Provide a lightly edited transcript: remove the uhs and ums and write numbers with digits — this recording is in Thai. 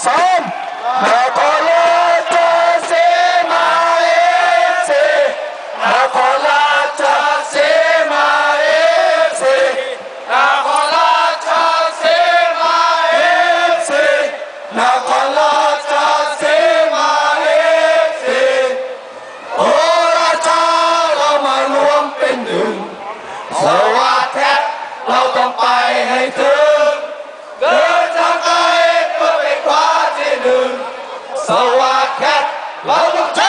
ซ้อมนครราชสีมาเอฟซีนครราชสีมาเอฟซีนครราชสีมาเอฟซีนครราชสีมาเอฟซีโอราชาเรามารวมเป็นหนึ่งสวัสดิ์แท้เราต้องไปให้ถึงเดินทางไกลเพื่อไปคว้าที่หนึ่งสวัสดิ์แท้เราต้อง